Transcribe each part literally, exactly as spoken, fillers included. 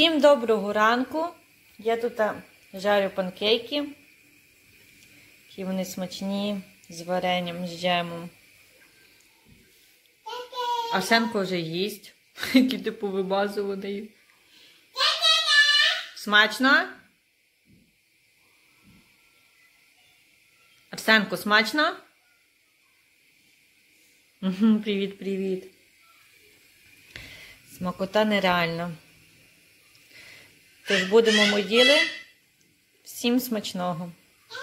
Всім доброго ранку. Я тут жарю панкейки. Які вони смачні, з варенням, з джемом. Арсенко вже їсть. Який типу вимазуваний. Смачно? Арсенко, смачно? Привіт, привіт. Смакота нереальна. Тож будемо ми їли. Всім смачного.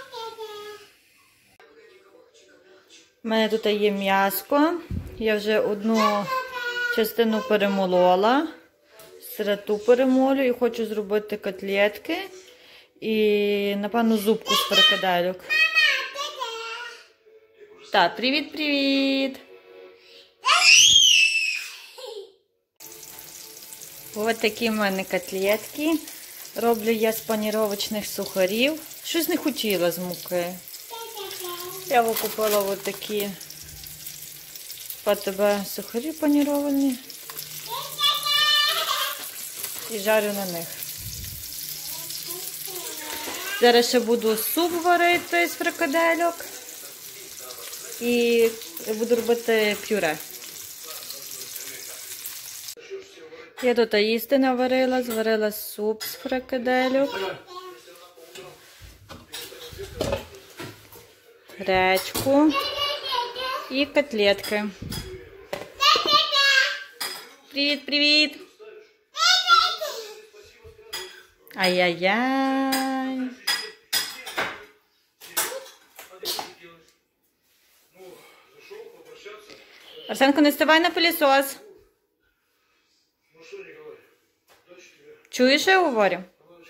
У мене тут є м'яско. Я вже одну частину перемолола. Сироту перемолю і хочу зробити котлетки. І, напевно, зубку з фрикадельок. Так, привіт-привіт! Ось такі в мене котлетки. Роблю я з паніровочних сухарів. Щось не хотіла з муки. Я купила ось такі по тебе сухарі паніровані. І жарю на них. Зараз ще буду суп варити з фрикадельок. І буду робити пюре. Я тут їсти наварила, зварила суп з фрикадельок, гречку і котлетки. Привіт-привіт! Ай-яй-яй! Арсенко, не вставай на пилісос. Чуєш, що я говорю?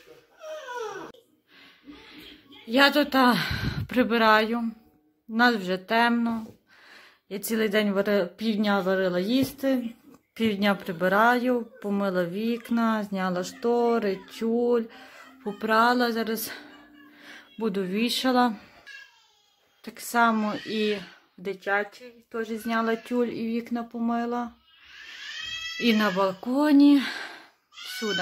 Я тут а, прибираю. У нас вже темно. Я цілий день варила, півдня варила їсти, півдня прибираю, помила вікна, зняла штори, тюль, попрала. Зараз буду вішала. Так само і в дитячій теж зняла тюль і вікна помила. І на балконі. Всюди.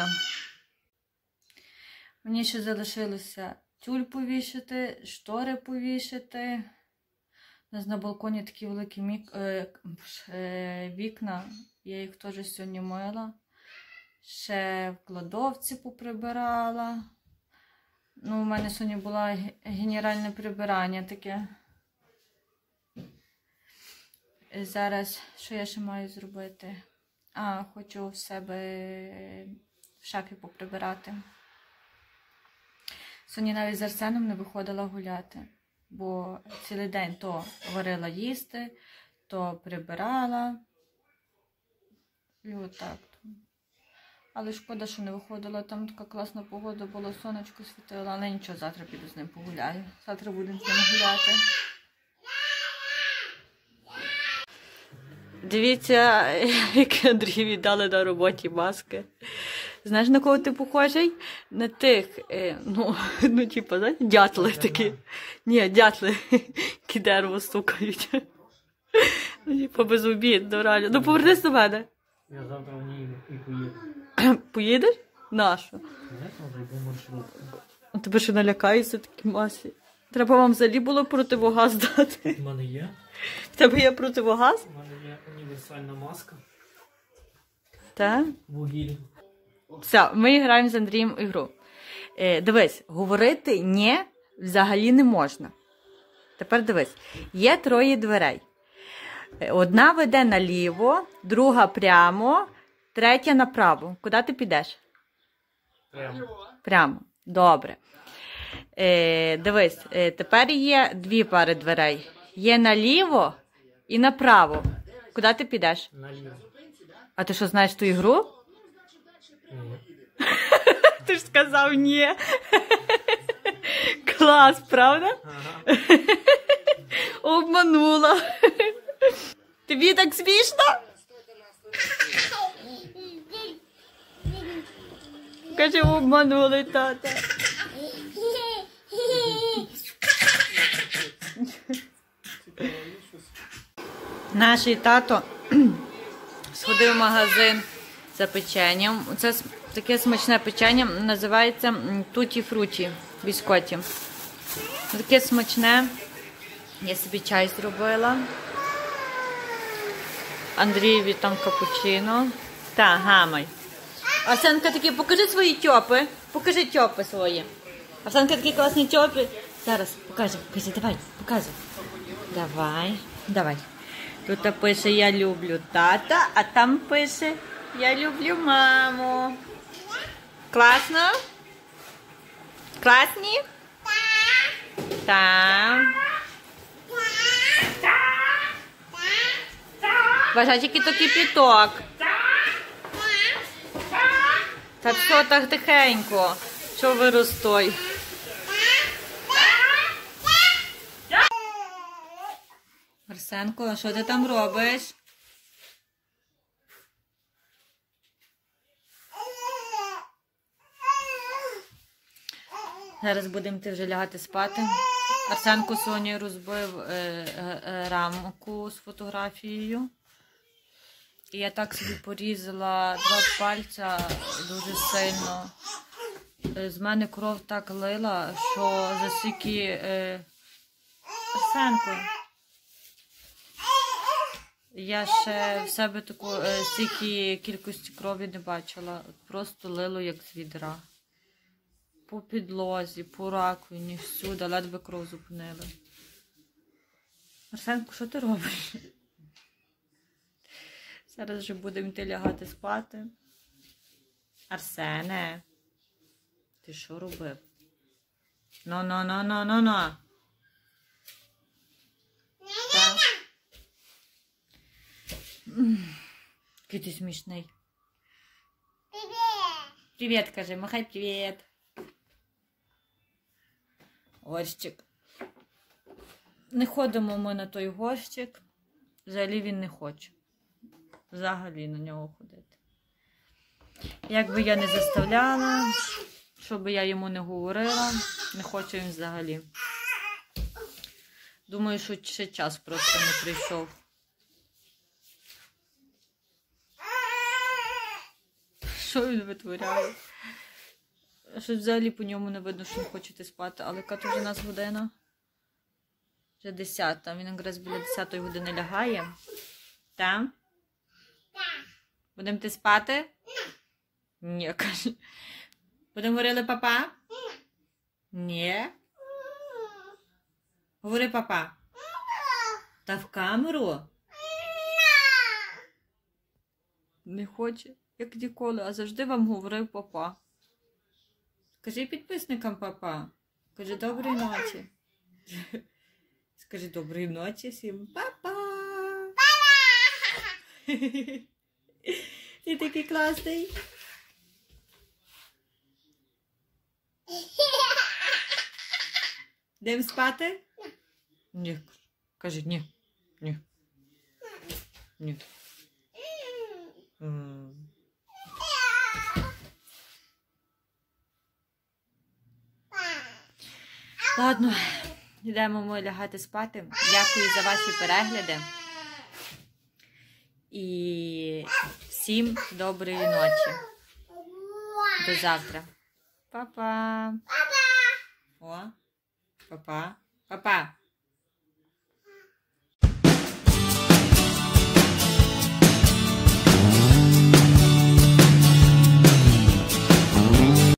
Мені ще залишилося тюль повішати, штори повішати. У нас на балконі такі великі мік... е... Е... вікна. Я їх теж сьогодні мила. Ще в кладовці поприбирала. Ну, у мене сьогодні було генеральне прибирання таке. Зараз, що я ще маю зробити? А, хочу в себе в шафі поприбирати. Сьогодні навіть з Арсеном не виходила гуляти, бо цілий день то варила їсти, то прибирала. І отак. Але шкода, що не виходила. Там така класна погода була, сонечко світило, але нічого, завтра піду з ним погуляю. Завтра будемо з ним гуляти. Дивіться, як Андрій віддали на роботі маски. Знаєш, на кого ти похожий? На тих, е, ну, ну, типу, знаєш, дятли такі. Ні, дятли, які дерево стукають. Ну, типу, безобідно, реально. Ну, повернись до мене. Я завтра в ній і поїду. Поїдеш? Нащо? Не знаю, йду маршрутку. А тебе що налякаються такі масі? Треба вам взагалі було противогаз дати. У мене є. В тебе є противогаз? У мене є універсальна маска. Так. Вугіль. Все, ми граємо з Андрієм в ігру. Е, дивись, говорити «ні» взагалі не можна. Тепер дивись, є троє дверей. Одна веде наліво, друга прямо, третя направо. Куди ти підеш? Прямо. Прямо. Добре. Е, дивись, е, тепер є дві пари дверей. Є наліво і направо. Куди ти підеш? Наліво. А ти що, знаєш ту ігру? Ні. Ти ж сказав ні. Клас, правда? Ага. Обманула. Тобі так смішно? Каже, обманули, тата. Наш тато сходив в магазин за печенням. Це таке смачне печення, називається туті-фруті біскоті. Таке смачне. Я собі чай зробила. Андрієві там капучино. Та, гамай. Арсенка такі, покажи свої тьопи. Покажи тьопи свої. Арсенка такі класні тьопи. Зараз, покажи, покажи, давай, показуй. Давай, давай. Тут пише «Я люблю тата», а там пише «Я люблю маму». Класно? Класні? Так. Бажа, тільки то кипіток. Та що так тихенько? Що виростой? Арсенко, а що ти там робиш? Зараз будемо ти вже лягати спати. Арсенко Соні розбив е, е, е, рамку з фотографією. І я так собі порізала два пальця дуже сильно. З мене кров так лила, що за стільки... Е... Арсенко. Я ще в себе таку е, стільки кількості крові не бачила. Просто лило як з відра. По підлозі, по раковині, всюди, ледве кров зупинили. Арсенко, що ти робиш? Зараз вже будемо йти лягати спати. Арсене, ти що робив? Ну-ну-ну-ну-ну-ну. Так. Який ти смішний. Привіт. Привіт, кажи, махай привіт. Горщик. Не ходимо ми на той горщик. Взагалі він не хоче. Взагалі на нього ходити. Якби я не заставляла, щоб я йому не говорила, не хоче він взагалі. Думаю, що ще час просто не прийшов. Що він витворяє? Щось взагалі по ньому не видно, що він хоче спати. Але яка то вже у нас година? Вже десята. Він якраз біля десятої години лягає. Так? Будемо ти спати? Ні, каже. Будемо говорили папа? Ні. Говори папа. Та в камеру? Не хоче, як ніколи, а завжди вам говорив папа. Скажи підписникам папа. Скажи доброї ночі. Скажи доброї ночі всім. Папа! Ти такий класний. Йдемо спати? Ні. Кажи, ні. Ні. Ні. М. Ладно, йдемо ми лягати спати. Дякую за ваші перегляди. І всім доброї ночі. До завтра. Па-па. О, па-па. Па-па.